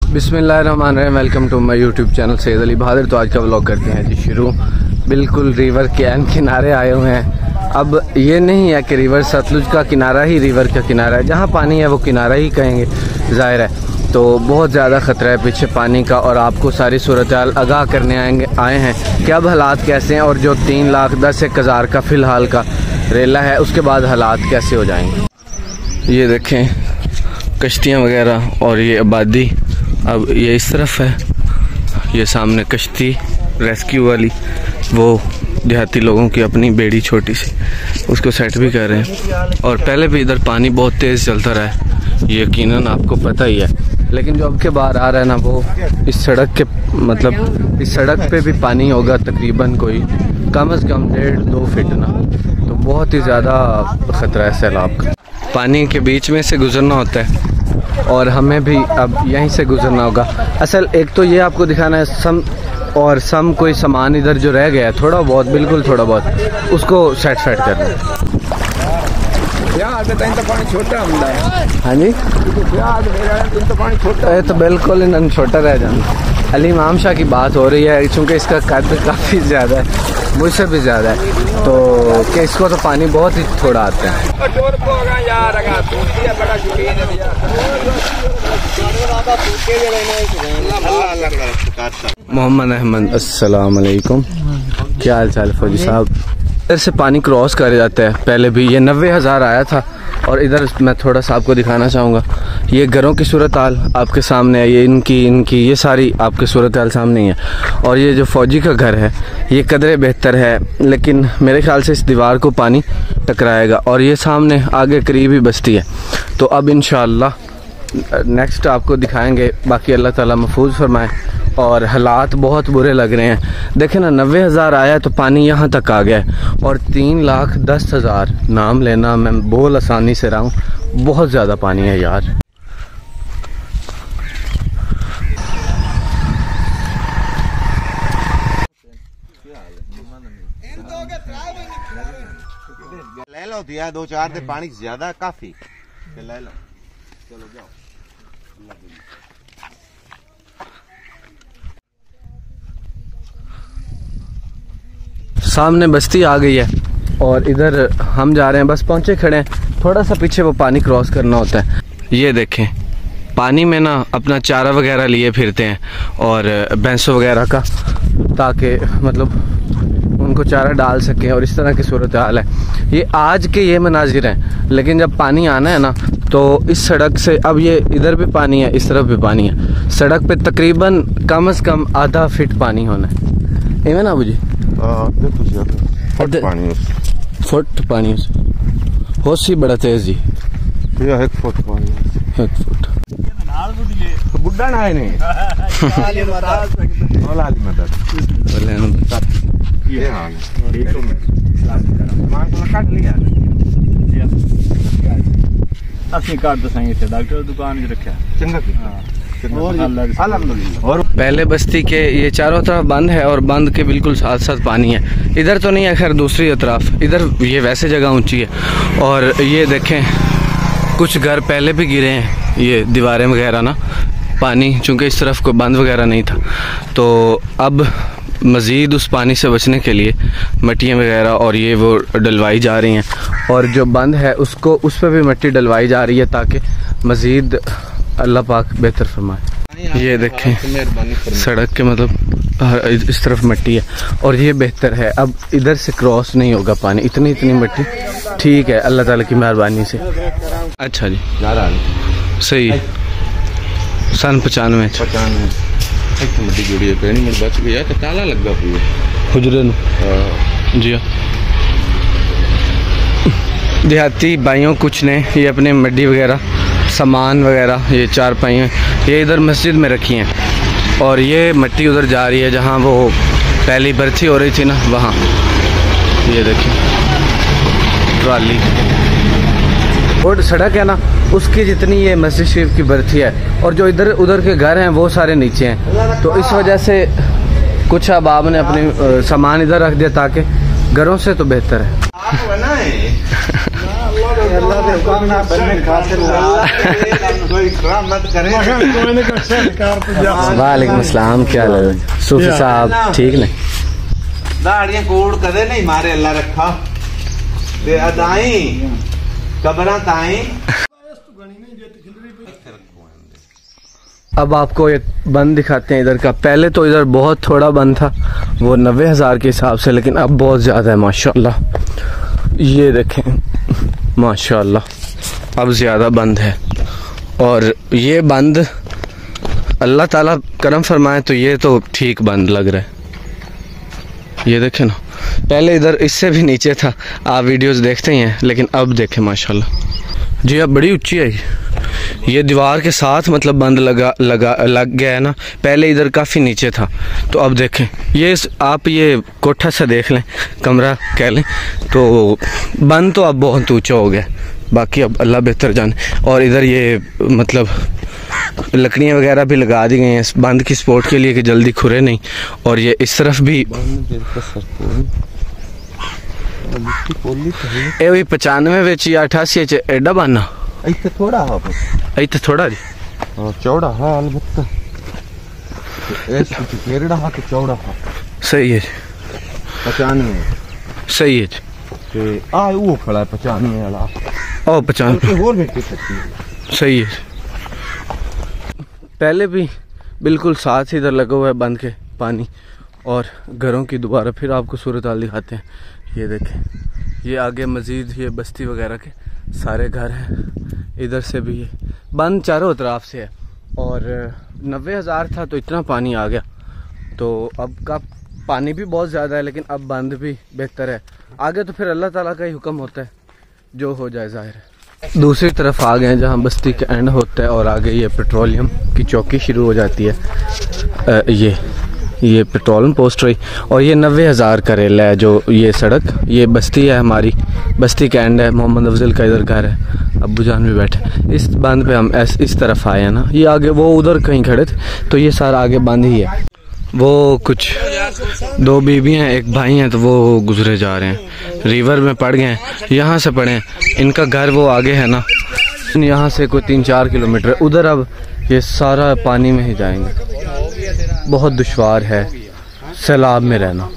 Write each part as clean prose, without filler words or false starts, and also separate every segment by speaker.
Speaker 1: बिस्मिल्लाहिर्रहमानिर्रहीम। Welcome to my YouTube channel Syed Ali Bahadur. तो आज का व्लॉग करते हैं जी शुरू। बिल्कुल रिवर के एन किनारे आए हुए हैं। अब ये नहीं है कि रिवर सतलुज का किनारा ही रिवर का किनारा है, जहाँ पानी है वो किनारा ही कहेंगे, ज़ाहिर है। तो बहुत ज़्यादा ख़तरा है पीछे पानी का, और आपको सारी सूरत हाल आगाह करने आए हैं कि अब हालात कैसे हैं, और जो 3,10,000 का फ़िलहाल का रेला है उसके बाद हालात कैसे हो जाएंगे। ये देखें कश्तियाँ वगैरह, और ये आबादी अब ये इस तरफ है। ये सामने कश्ती रेस्क्यू वाली, वो देहाती लोगों की अपनी बेड़ी छोटी सी, उसको सेट भी कर रहे हैं। और पहले भी इधर पानी बहुत तेज़ चलता रहा है, ये यकीनन आपको पता ही है। लेकिन जो अब के बाहर आ रहा है ना, वो इस सड़क के मतलब इस सड़क पे भी पानी होगा तकरीबन कोई कम से कम 1.5-2 फीट ना। तो बहुत ही ज़्यादा ख़तरा है सैलाब का। पानी के बीच में से गुजरना होता है और हमें भी अब यहीं से गुजरना होगा। असल एक तो ये आपको दिखाना है सम कोई सामान इधर जो रह गया है थोड़ा बहुत, बिल्कुल थोड़ा बहुत, उसको सेट करना है। हाँ जी, तो बिल्कुल इन छोटा रह जाना। अली इमाम शाह की बात हो रही है, चूँकि इसका कद काफ़ी ज़्यादा है, मुझसे भी ज़्यादा है, तो कि इसको तो पानी बहुत ही थोड़ा आता है। मोहम्मद अहमद, अस्सलाम वालेकुम, क्या हाल चाल फौजी साहब। इधर से पानी क्रॉस कर जाता है। पहले भी ये 90,000 आया था। और इधर मैं थोड़ा सा आपको दिखाना चाहूँगा, ये घरों की सूरत हाल आपके सामने है। ये इनकी ये सारी आपकी सूरत हाल सामने ही है। और ये जो फौजी का घर है ये कदरे बेहतर है, लेकिन मेरे ख्याल से इस दीवार को पानी टकराएगा। और ये सामने आगे करीब ही बस्ती है। तो अब इंशाअल्लाह नेक्स्ट आपको दिखाएंगे। बाकी अल्लाह ताला महफूज फरमाए। और हालात बहुत बुरे लग रहे हैं। देखें ना, 90,000 आया तो पानी यहाँ तक आ गया है, और 3,10,000 नाम लेना मैं बोल आसानी से रहा हूँ, बहुत ज़्यादा पानी है यार।
Speaker 2: ले लो दिया 2-4 दे पानी ज्यादा काफी ले लो। चलो जाओ।
Speaker 1: सामने बस्ती आ गई है और इधर हम जा रहे हैं, बस पहुंचे खड़े हैं। थोड़ा सा पीछे वो पानी क्रॉस करना होता है। ये देखें पानी में ना अपना चारा वगैरह लिए फिरते हैं, और भैंसों वगैरह का, ताकि मतलब उनको चारा डाल सकें, और इस तरह की सूरत हाल है। ये आज के ये मनाजिर हैं, लेकिन जब पानी आना है ना, तो इस सड़क से अब ये इधर भी पानी है, इस तरफ भी पानी है। सड़क पे तकरीबन कम से कम आधा फीट पानी होना है। इवें ना बुझी फुट पानी हो सी बड़ा तेज जी,
Speaker 2: 1 फुट पानी,
Speaker 1: 1 फुट
Speaker 2: बुढ़ा ना है नहीं ये हाल काट लिया असली काट तो सही थे डॉक्टर दुकान रखा चंगा। और
Speaker 1: पहले बस्ती के ये चारों तरफ बंद है, और बंद के बिल्कुल साथ साथ पानी है। इधर तो नहीं है खैर, दूसरी तरफ इधर ये वैसे जगह ऊंची है। और ये देखें कुछ घर पहले भी गिरे हैं, ये दीवारें वगैरह ना, पानी चूँकि इस तरफ कोई बंद वगैरह नहीं था। तो अब मज़ीद उस पानी से बचने के लिए मट्टियाँ वगैरह और ये वो डलवाई जा रही हैं, और जो बंद है उसको उस पर भी मिट्टी डलवाई जा रही है, ताकि मज़ीद अल्लाह पाक बेहतर फरमाए। ये देखें सड़क के मतलब इस तरफ मिट्टी है, और ये बेहतर है। अब इधर से क्रॉस नहीं होगा पानी, इतनी मिट्टी ठीक है अल्लाह ताला की मेहरबानी से। अच्छा जी, सही सन 95
Speaker 2: मिट्टी जुड़ी है, पेनी मिट बच गया तो ताला लगा पूरे
Speaker 1: हुजरे जी। देहाती भाइयों कुछ ने ये अपने मड्डी वगैरह सामान वगैरह, ये 4 पाइयाँ ये इधर मस्जिद में रखी हैं, और ये मिट्टी उधर जा रही है जहाँ वो पहली बरसी हो रही थी ना, वहाँ। ये देखिए ट्राली, और सड़क है ना उसकी जितनी ये मस्जिद शरीफ की बरसी है, और जो इधर उधर के घर हैं वो सारे नीचे हैं। तो इस वजह से कुछ अहबाब ने अपने सामान इधर रख दिया, ताकि घरों से तो बेहतर है। वालेकुम सलाम, क्या हाल है सूफी साहब, ठीक ने?
Speaker 2: दाड़ियां कोड़ कदे नहीं मारे अल्लाह रखा ते अदाई कबरा ताई।
Speaker 1: अब आपको एक बंद दिखाते हैं इधर का। पहले तो इधर बहुत थोड़ा बंद था, वो 90,000 के हिसाब से, लेकिन अब बहुत ज़्यादा है माशाल्लाह। ये देखें माशाल्लाह, अब ज़्यादा बंद है। और ये बंद अल्लाह ताला करम फरमाए तो ये तो ठीक बंद लग रहा है। ये देखें ना, पहले इधर इससे भी नीचे था, आप वीडियोस देखते ही हैं, लेकिन अब देखें माशाल्लाह जी, अब बड़ी ऊंची है ये दीवार के साथ, मतलब बंद लग गया है ना। पहले इधर काफ़ी नीचे था, तो अब देखें ये आप ये कोठा सा देख लें, कमरा कह लें, तो बंद तो अब बहुत ऊंचा हो गया। बाकी अब अल्लाह बेहतर जाने। और इधर ये मतलब लकड़ियाँ वगैरह भी लगा दी गई हैं बंद की सपोर्ट के लिए कि जल्दी खुरे नहीं। और ये इस तरफ भी 95 या 88 एडा बनना
Speaker 2: इतने थोड़ा हाँ,
Speaker 1: इतने थोड़ा जी
Speaker 2: चौड़ा हाँ अलबत्ता केरड़ा हाँ तो चौड़ा हाँ
Speaker 1: सही है
Speaker 2: 95
Speaker 1: सही है जी।
Speaker 2: वो खड़ा है 95 वाला।
Speaker 1: ओ 95
Speaker 2: और भी
Speaker 1: सही है। पहले भी बिल्कुल साथ ही इधर लगा हुआ है बंद के पानी। और घरों की दोबारा फिर आपको सूरत हाल दिखाते हैं। ये देखें, ये आगे मज़ीद ये बस्ती वगैरह के सारे घर हैं। इधर से भी ये बंद चारों तरफ से है। और 90,000 था तो इतना पानी आ गया, तो अब का पानी भी बहुत ज़्यादा है, लेकिन अब बंद भी बेहतर है। आगे तो फिर अल्लाह ताला का ही हुक्म होता है, जो हो जाए ज़ाहिर है। दूसरी तरफ आ गए जहाँ बस्ती का एंड होता है, और आगे ये पेट्रोलियम की चौकी शुरू हो जाती है। ये पेट्रोल पोस्ट रही। और ये 90,000 का रेल है जो ये सड़क, ये बस्ती है हमारी, बस्ती का एंड है। मोहम्मद अफजल का इधर घर है, अब्बू जान भी बैठे। इस बांध पे हम इस तरफ आए हैं ना। ये आगे वो उधर कहीं खड़े थे, तो ये सारा आगे बांध ही है। वो कुछ 2 बीबियाँ हैं, एक भाई हैं, तो वो गुजरे जा रहे हैं, रिवर में पड़ गए हैं। यहाँ से पड़े हैं, इनका घर वो आगे है ना, यहाँ से कोई 3-4 किलोमीटर उधर। अब ये सारा पानी में ही जाएंगे। बहुत दुश्वार है सैलाब में रहना।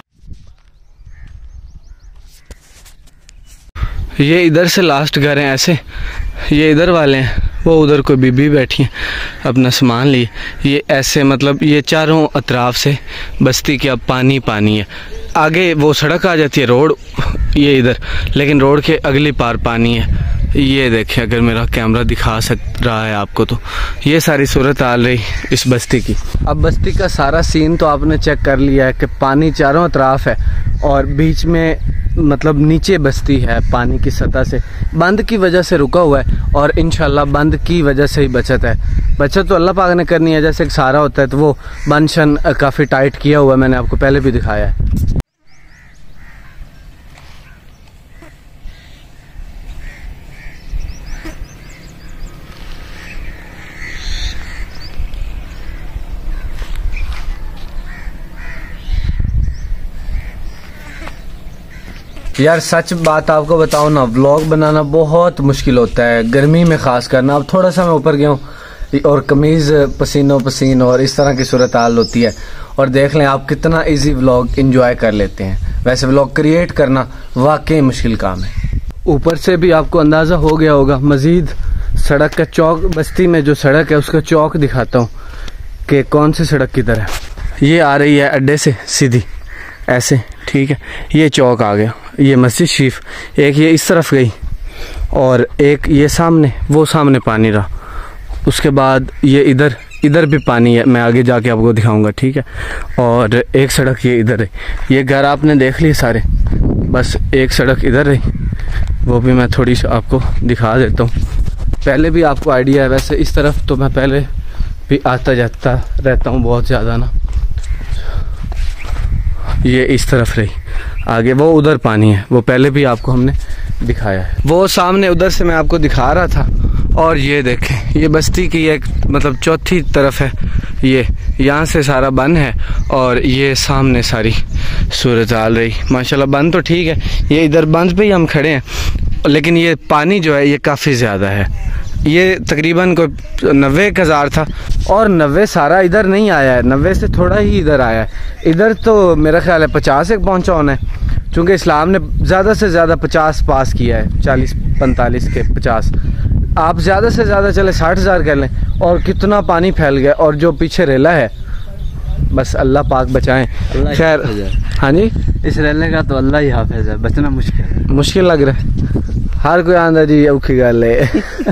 Speaker 1: ये इधर से लास्ट घर हैं ऐसे, ये इधर वाले हैं, वो उधर कोई बीबी बैठी है अपना सामान लिए। ये ऐसे मतलब ये चारों अतराफ से बस्ती के अब पानी पानी है। आगे वो सड़क आ जाती है, रोड ये इधर, लेकिन रोड के अगली पार पानी है। ये देखें, अगर मेरा कैमरा दिखा रहा है आपको, तो ये सारी सूरत आ रही इस बस्ती की। अब बस्ती का सारा सीन तो आपने चेक कर लिया है कि पानी चारों अतराफ है, और बीच में मतलब नीचे बस्ती है पानी की सतह से। बंद की वजह से रुका हुआ है, और इंशाल्लाह बंद की वजह से ही बचत है। बचत तो अल्लाह पाक ने करनी है, जैसे एक सारा होता है, तो वो बंशन काफ़ी टाइट किया हुआ है, मैंने आपको पहले भी दिखाया है। यार सच बात आपको बताऊं ना, व्लॉग बनाना बहुत मुश्किल होता है, गर्मी में खास करना। अब थोड़ा सा मैं ऊपर गया हूँ और कमीज़ पसीनों पसीन और इस तरह की सूरत हाल होती है, और देख लें आप कितना इजी व्लॉग एंजॉय कर लेते हैं। वैसे व्लॉग क्रिएट करना वाकई मुश्किल काम है। ऊपर से भी आपको अंदाज़ा हो गया होगा। मज़ीद सड़क का चौक, बस्ती में जो सड़क है उसका चौक दिखाता हूँ कि कौन सी सड़क किधर है। ये आ रही है अड्डे से सीधी ऐसे, ठीक है। ये चौक आ गया, ये मस्जिद शरीफ, एक ये इस तरफ गई, और एक ये सामने, वो सामने पानी रहा। उसके बाद ये इधर भी पानी है, मैं आगे जाके आपको दिखाऊंगा, ठीक है। और एक सड़क ये इधर है। ये घर आपने देख लिए सारे, बस एक सड़क इधर रही, वो भी मैं थोड़ी सी आपको दिखा देता हूँ। पहले भी आपको आइडिया है, वैसे इस तरफ तो मैं पहले भी आता जाता रहता हूँ बहुत ज़्यादा ना। ये इस तरफ रही, आगे वो उधर पानी है, वो पहले भी आपको हमने दिखाया है। वो सामने उधर से मैं आपको दिखा रहा था। और ये देखें, ये बस्ती की एक मतलब चौथी तरफ है, ये यहाँ से सारा बंद है, और ये सामने सारी सूरत हाल रही। माशाल्लाह बंद तो ठीक है, ये इधर बंद पे ही हम खड़े हैं। लेकिन ये पानी जो है ये काफ़ी ज़्यादा है। ये तकरीबन कोई 90,000 था और 90 सारा इधर नहीं आया है, 90 से थोड़ा ही इधर आया है। इधर तो मेरा ख्याल है 50 एक पहुँचा होना है, चूँकि इस्लाम ने ज़्यादा से ज़्यादा 50 पास किया है, 40-45 के 50। आप ज़्यादा से ज़्यादा चले 60,000 कर लें, और कितना पानी फैल गया। और जो पीछे रेला है, बस अल्लाह पाक बचाएं। खैर, हाँ जी,
Speaker 3: इस रेले का तो अल्लाह ही हाफिज़ है, बचना मुश्किल
Speaker 1: लग रहा है। हर कोई आंदा जी औखी गल है।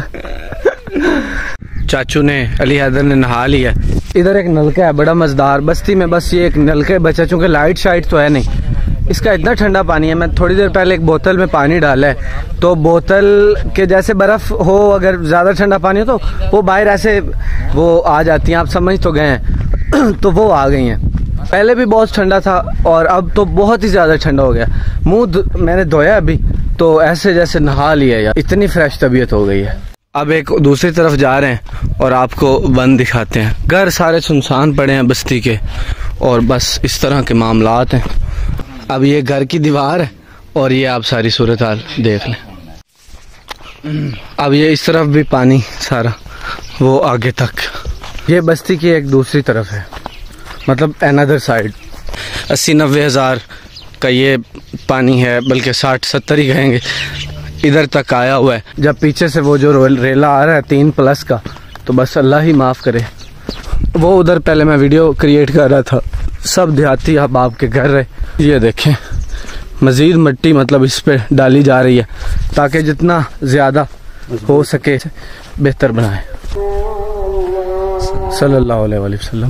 Speaker 1: चाचू ने, अली हैदर ने नहा लिया। इधर एक नलका है बड़ा मज़ेदार, बस्ती में बस ये एक नलका बचा, चूँकि लाइट शाइट तो है नहीं। इसका इतना ठंडा पानी है, मैं थोड़ी देर पहले एक बोतल में पानी डाला है, तो बोतल के जैसे बर्फ़ हो, अगर ज़्यादा ठंडा पानी हो तो वो बाहर ऐसे वो आ जाती हैं, आप समझ तो गए हैं। तो वो आ गई हैं। पहले भी बहुत ठंडा था और अब तो बहुत ही ज़्यादा ठंडा हो गया। मुंह मैंने धोया अभी तो ऐसे जैसे नहा लिया यार, इतनी फ्रेश तबीयत हो गई है। अब एक दूसरी तरफ जा रहे हैं और आपको बंद दिखाते हैं। घर सारे सुनसान पड़े हैं बस्ती के, और बस इस तरह के मामलात हैं। अब ये घर की दीवार है और ये आप सारी सूरत हाल देख लें। अब ये इस तरफ भी पानी सारा, वो आगे तक। ये बस्ती की एक दूसरी तरफ है, मतलब अनदर साइड। 80-90 हज़ार का ये पानी है, बल्कि 60-70 ही कहेंगे, इधर तक आया हुआ है। जब पीछे से वो जो रेला आ रहा है 3+ का, तो बस अल्लाह ही माफ़ करे। वो उधर पहले मैं वीडियो क्रिएट कर रहा था, सब देहाती अब के घर रहे। ये देखें, मज़ीद मिट्टी मतलब इस पे डाली जा रही है ताकि जितना ज़्यादा हो सके बेहतर बनाए। सल्लल्लाहु अलैहि वसल्लम,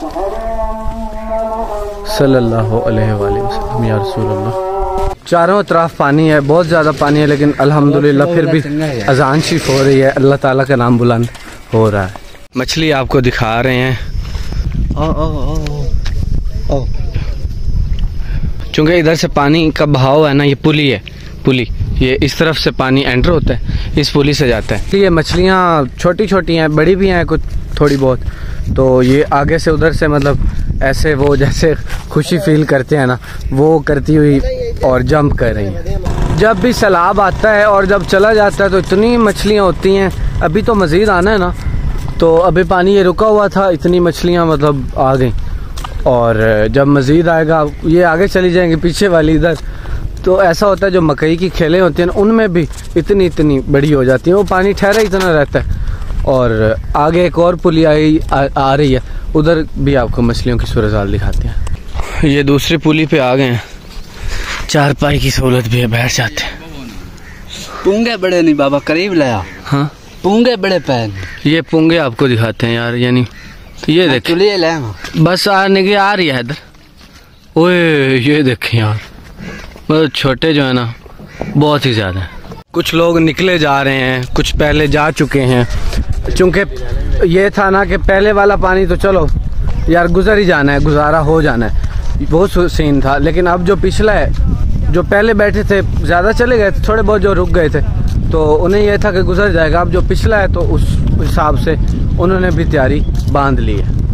Speaker 1: सल्लल्लाहु अलैहि वसल्लम या रसूल अल्लाह। चारों तरफ पानी है, बहुत ज़्यादा पानी है, लेकिन अल्हम्दुलिल्लाह फिर भी अजान शिफ हो रही है, अल्लाह ताला का नाम बुलंद हो रहा है। मछली आपको दिखा रहे हैं। चूँकि इधर से पानी का बहाव है ना, ये पुली है, पुली ये इस तरफ से पानी एंटर होता है, इस पुली से जाता है। ये मछलियाँ छोटी छोटी हैं, बड़ी भी हैं कुछ थोड़ी बहुत। तो ये आगे से उधर से मतलब ऐसे वो जैसे खुशी फील करते हैं ना, वो करती हुई और जंप कर रही हैं। जब भी सैलाब आता है और जब चला जाता है तो इतनी मछलियाँ होती हैं। अभी तो मज़ीद आना है ना, तो अभी पानी ये रुका हुआ था, इतनी मछलियाँ मतलब आ गई। और जब मज़ीद आएगा, ये आगे चली जाएंगी पीछे वाली इधर, तो ऐसा होता है जो मकई की खेलें होती हैं उनमें भी इतनी इतनी बड़ी हो जाती हैं। वो पानी ठहरा इतना रहता है। और आगे एक और पुली आ रही है, उधर भी आपको मछलियों की सूरत हाल दिखाते हैं। ये दूसरी पुली पे आ गए हैं, चारपाई की सहूलत भी है, बैठ जाते हैं।
Speaker 3: पुंगे बड़े नहीं बाबा, करीब लाया।
Speaker 1: हाँ,
Speaker 3: पुंगे बड़े पैन,
Speaker 1: ये पुंगे आपको दिखाते हैं यार, यानी ये देखिए, बस आने की आ रही है इधर। ओए ये देखें यार, मतलब छोटे जो है ना बहुत ही ज़्यादा है। कुछ लोग निकले जा रहे हैं, कुछ पहले जा चुके हैं। चूँकि ये था ना कि पहले वाला पानी तो चलो यार गुजर ही जाना है, गुजारा हो जाना है, वो सीन था। लेकिन अब जो पिछला है, जो पहले बैठे थे ज़्यादा चले गए थे, थोड़े बहुत जो रुक गए थे तो उन्हें यह था कि गुजर जाएगा। अब जो पिछला है तो उस हिसाब से उन्होंने भी तैयारी बांध ली है।